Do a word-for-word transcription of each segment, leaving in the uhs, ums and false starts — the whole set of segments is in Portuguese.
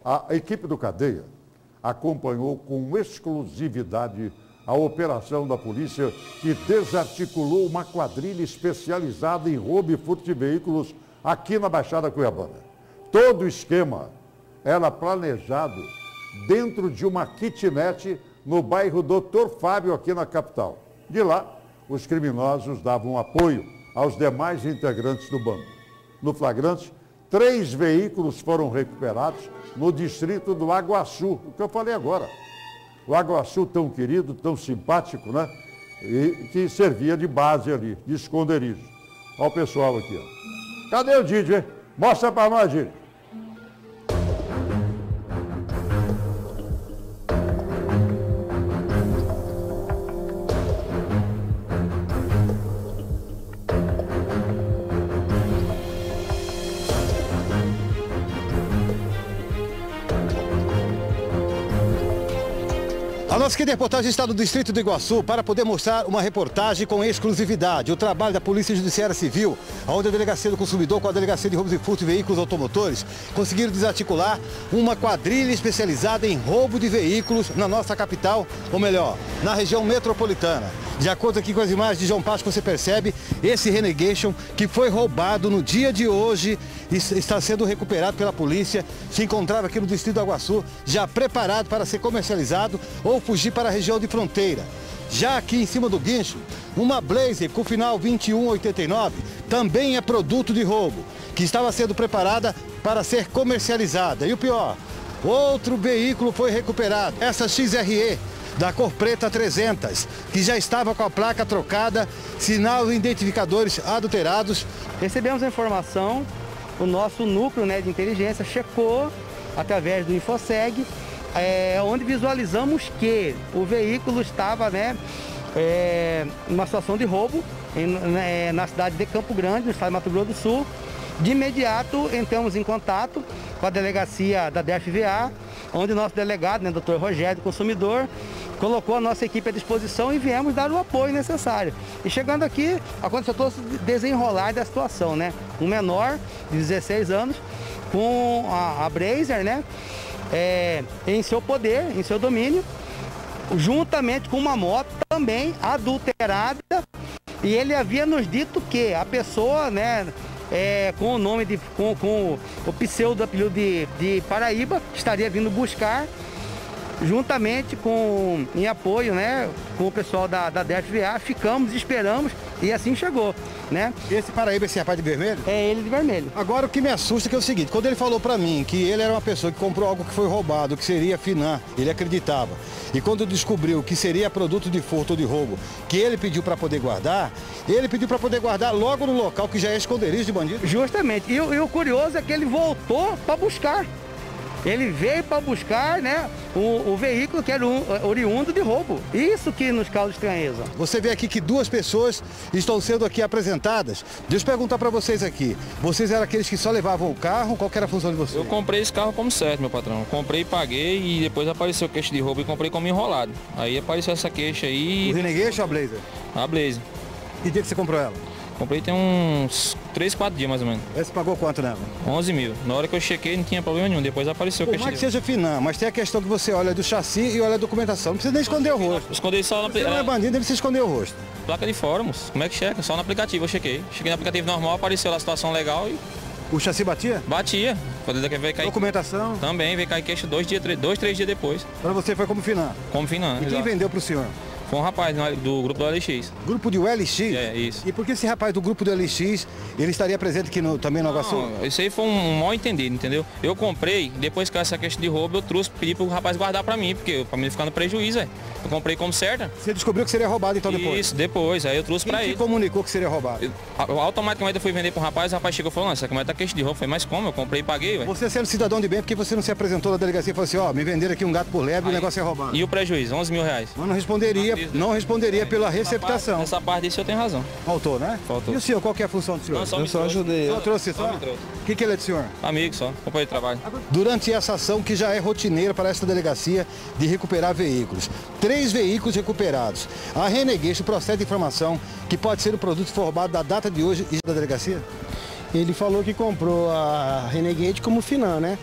A equipe do Cadeia acompanhou com exclusividade a operação da polícia que desarticulou uma quadrilha especializada em roubo e furto de veículos aqui na Baixada Cuiabana. Todo o esquema era planejado dentro de uma kitnet no bairro doutor Fábio, aqui na capital. De lá, os criminosos davam apoio aos demais integrantes do bando. No flagrante, três veículos foram recuperados no distrito do Aguaçu, o que eu falei agora. O Aguaçu tão querido, tão simpático, né? E que servia de base ali, de esconderijo. Olha o pessoal aqui, ó. Cadê o Didi, hein? Mostra pra nós, Didi. A nossa querida reportagem está no distrito do Iguaçu para poder mostrar uma reportagem com exclusividade. O trabalho da Polícia Judiciária Civil, onde a Delegacia do Consumidor com a Delegacia de Roubos e Furtos de Veículos Automotores conseguiram desarticular uma quadrilha especializada em roubo de veículos na nossa capital, ou melhor, na região metropolitana. De acordo aqui com as imagens de João Pasco, você percebe esse Renegation que foi roubado no dia de hoje e está sendo recuperado pela polícia. Se encontrava aqui no distrito do Iguaçu, já preparado para ser comercializado ou fugir para a região de fronteira. Já aqui em cima do guincho, uma Blazer com final vinte e um oitenta e nove também é produto de roubo, que estava sendo preparada para ser comercializada. E o pior, outro veículo foi recuperado, essa X R E da cor preta trezentos, que já estava com a placa trocada, sinal e identificadores adulterados. Recebemos a informação, o nosso núcleo, né, de inteligência checou através do InfoSeg, é, onde visualizamos que o veículo estava, né, é, em uma situação de roubo em, né, na cidade de Campo Grande, no estado de Mato Grosso do Sul. De imediato entramos em contato com a delegacia da D F V A, onde o nosso delegado, né, doutor Rogério, consumidor, colocou a nossa equipe à disposição e viemos dar o apoio necessário. E chegando aqui, aconteceu todo esse desenrolar da situação, né? Um menor de dezesseis anos, com a, a Blazer, né? É, em seu poder, em seu domínio, juntamente com uma moto também adulterada. E ele havia nos dito que a pessoa, né, é, com o nome de, com, com o pseudo apelido de, de Paraíba, estaria vindo buscar, juntamente com, em apoio, né, com o pessoal da, da D F V A, ficamos, esperamos e assim chegou, né? Esse Paraíba, esse rapaz de vermelho? É ele de vermelho. Agora o que me assusta é, que é o seguinte, quando ele falou pra mim que ele era uma pessoa que comprou algo que foi roubado, que seria Finan, ele acreditava. E quando descobriu que seria produto de furto ou de roubo, que ele pediu para poder guardar, ele pediu para poder guardar logo no local que já é esconderijo de bandido. Justamente. E, e o curioso é que ele voltou para buscar. Ele veio para buscar, né, o, o veículo que era um, oriundo de roubo. Isso que nos causa estranheza. Você vê aqui que duas pessoas estão sendo aqui apresentadas. Deixa eu perguntar para vocês aqui. Vocês eram aqueles que só levavam o carro? Qual que era a função de vocês? Eu comprei esse carro como certo, meu patrão. Comprei, paguei e depois apareceu queixa de roubo e comprei como enrolado. Aí apareceu essa queixa aí. O Renegation ou a Blazer? A Blazer. Que dia que você comprou ela? Comprei tem uns três, quatro dias mais ou menos. Você pagou quanto nela? onze mil. Na hora que eu chequei não tinha problema nenhum, depois apareceu. Por mais que seja Finan, mas tem a questão que você olha do chassi e olha a documentação. Não precisa nem esconder o rosto. Esconder só no aplicativo. Você não é bandido, nem precisa esconder o rosto. Placa de fóruns, como é que checa? Só no aplicativo eu chequei. Cheguei no aplicativo normal, apareceu lá a situação legal e... O chassi batia? Batia. Quando veio cair... Documentação? Também, veio cair queixa dois, dias, três, dois, três dias depois. Para você foi como Finan? Como Finan. E quem vendeu para o senhor? Foi um rapaz do grupo do L X. Grupo do L X? É, isso. E por que esse rapaz do grupo do L X, ele estaria presente aqui no, também no Iguaçu? Não, isso aí foi um mal entendido, entendeu? Eu comprei, depois que essa questão de roubo, eu trouxe, pedi pro rapaz guardar pra mim, porque pra mim ficar no prejuízo, é. Eu comprei como certa. Você descobriu que seria roubado então depois? Isso, depois, aí eu trouxe Quem pra te ele. comunicou que seria roubado? Eu, automaticamente eu fui vender pro rapaz, o rapaz chegou e falou, não, essa camioneta tá queixa de roubo. Eu falei, mas como? Eu comprei e paguei, ué. Você sendo cidadão de bem, porque você não se apresentou na delegacia e falou assim, ó, me venderam aqui um gato por lebre e o negócio é roubado. E o prejuízo, onze mil reais. Mas não responderia, não responderia pela receptação. Nessa parte disso eu tenho razão. Faltou, né? Faltou. E o senhor, qual que é a função do senhor? Não, só eu só ajudei. Só trouxe só? só O que, que ele é do senhor? Amigo só, companheiro de trabalho. Durante essa ação que já é rotineira para esta delegacia de recuperar veículos. Três veículos recuperados. A Renegation procede informação que pode ser o produto formado da data de hoje e da delegacia? Ele falou que comprou a Renegade como Finan, né?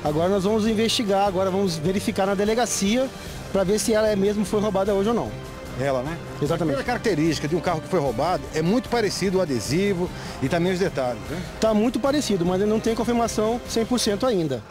Agora nós vamos investigar, agora vamos verificar na delegacia para ver se ela é mesmo foi roubada hoje ou não. Ela, né? Exatamente. A característica de um carro que foi roubado é muito parecido o adesivo e também os detalhes, né? Tá muito parecido, mas não tem confirmação cem por cento ainda.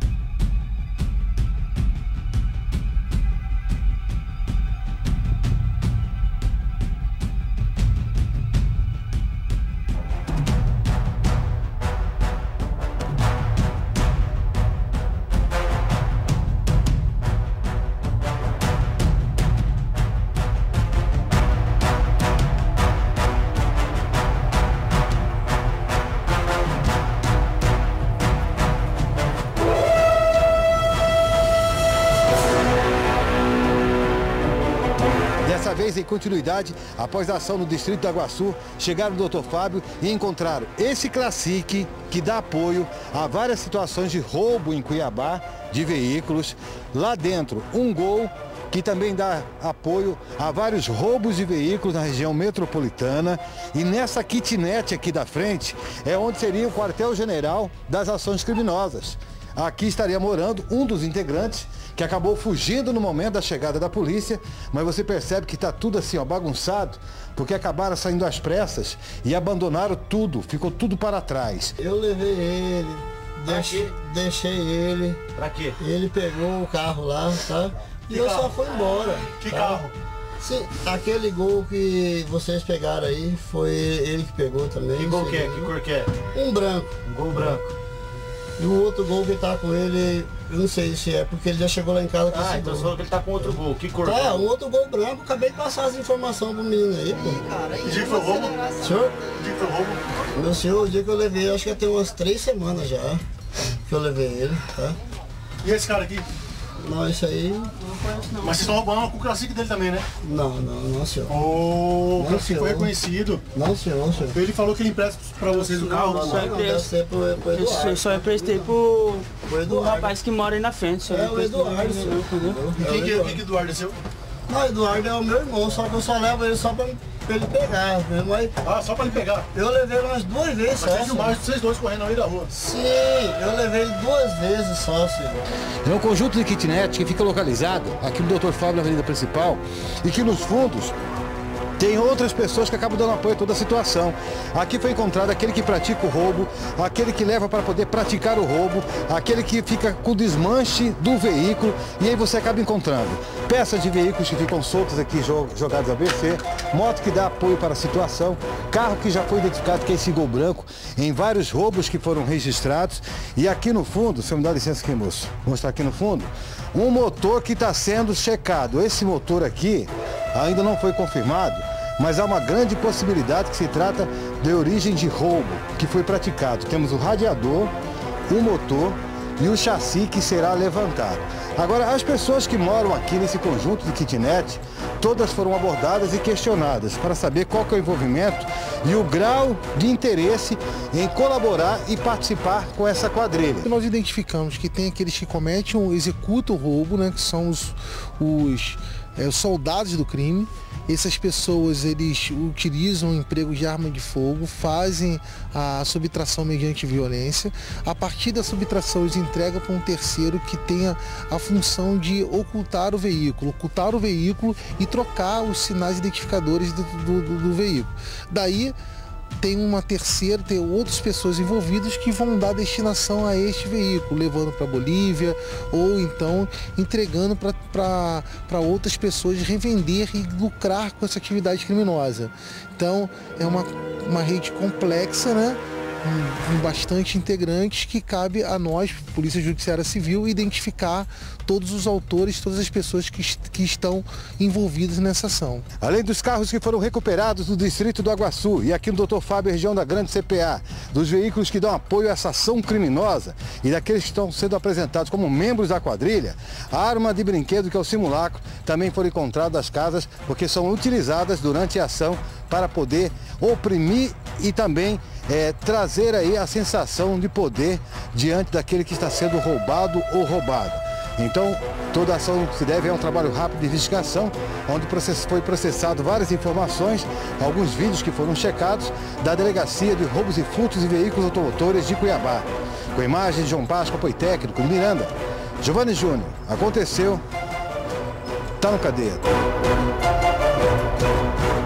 Dessa vez, em continuidade, após a ação no distrito do Iguaçu, chegaram o doutor Fábio e encontraram esse Classic que dá apoio a várias situações de roubo em Cuiabá de veículos. Lá dentro, um Gol que também dá apoio a vários roubos de veículos na região metropolitana. E nessa kitnet aqui da frente é onde seria o quartel-general das ações criminosas. Aqui estaria morando um dos integrantes que acabou fugindo no momento da chegada da polícia, mas você percebe que está tudo assim, ó, bagunçado, porque acabaram saindo às pressas e abandonaram tudo, ficou tudo para trás. Eu levei ele, deixei, deixei ele. Pra quê? Ele pegou o carro lá, tá? E que eu carro? Só fui embora. Que tá? carro? Sim, aquele Gol que vocês pegaram aí, foi ele que pegou também. Que Gol que é? Que cor que é? Um branco. Um Gol branco. E o outro Gol que tá com ele, eu não sei se é, porque ele já chegou lá em casa com ah, esse então Gol. você falou que ele tá com outro Gol, que cor? Tá, um outro Gol branco, acabei de passar as informações pro menino aí, pô. Que dia que foi o roubo? Senhor? Que dia que foi o roubo? Meu senhor, o dia que eu levei, acho que tem umas três semanas já que eu levei ele, tá? E esse cara aqui? Não, isso aí... Mas vocês estão roubando com o Classic dele também, né? Não, não, não, senhor. Oh, o Classic foi senhor. reconhecido. Não, senhor, não, senhor. Ele falou que ele empresta pra vocês o carro. Não, não, não, deve ser pro, pro Eduardo. Eu só emprestei pro, pro pro rapaz que mora aí na frente. Só É o Eduardo, senhor, entendeu? E quem que, quem que Eduardo é seu? Não, o Eduardo é o meu irmão, só que eu só levo ele só pra, pra ele pegar. Mas Ah, só pra ele pegar? eu levei ele umas duas vezes Mas só. vocês filmaram vocês dois correndo aí da rua? Sim, eu levei ele duas vezes só, senhor. É um conjunto de kitnet que fica localizado aqui no doutor Fábio, na avenida principal, e que nos fundos tem outras pessoas que acabam dando apoio a toda a situação. Aqui foi encontrado aquele que pratica o roubo, aquele que leva para poder praticar o roubo, aquele que fica com o desmanche do veículo, e aí você acaba encontrando peças de veículos que ficam soltas aqui, jogados a B C, moto que dá apoio para a situação, carro que já foi identificado, que é esse Gol branco, em vários roubos que foram registrados. E aqui no fundo, se eu me dá licença aqui, moço, vou mostrar aqui no fundo, um motor que está sendo checado. Esse motor aqui ainda não foi confirmado, mas há uma grande possibilidade que se trata de origem de roubo que foi praticado. Temos o radiador, o motor e o chassi que será levantado. Agora, as pessoas que moram aqui nesse conjunto de kitnet, todas foram abordadas e questionadas para saber qual que é o envolvimento e o grau de interesse em colaborar e participar com essa quadrilha. Nós identificamos que tem aqueles que cometem ou executam o roubo, né, que são os, os, é, os soldados do crime. Essas pessoas, eles utilizam o emprego de arma de fogo, fazem a subtração mediante violência. A partir da subtração, eles entregam para um terceiro que tenha a função de ocultar o veículo, ocultar o veículo e trocar os sinais identificadores do, do, do, do veículo. Daí, tem uma terceira, tem outras pessoas envolvidas que vão dar destinação a este veículo, levando para a Bolívia ou então entregando para outras pessoas revender e lucrar com essa atividade criminosa. Então é uma, uma rede complexa, né? Com bastante integrantes, que cabe a nós, Polícia Judiciária Civil, identificar todos os autores, todas as pessoas que, que estão envolvidas nessa ação. Além dos carros que foram recuperados do distrito do Iguaçu e aqui no doutor Fábio, região da Grande C P A, dos veículos que dão apoio a essa ação criminosa e daqueles que estão sendo apresentados como membros da quadrilha, a arma de brinquedo, que é o simulacro, também foram encontradas das casas, porque são utilizadas durante a ação para poder oprimir e também é, trazer aí a sensação de poder diante daquele que está sendo roubado ou roubado. Então, toda a ação se deve a um trabalho rápido de investigação, onde foi processado várias informações, alguns vídeos que foram checados da Delegacia de Roubos e Furtos de Veículos Automotores de Cuiabá. Com a imagem de João Páscoa, apoio técnico de Miranda, Giovanni Júnior, aconteceu, tá no cadeia.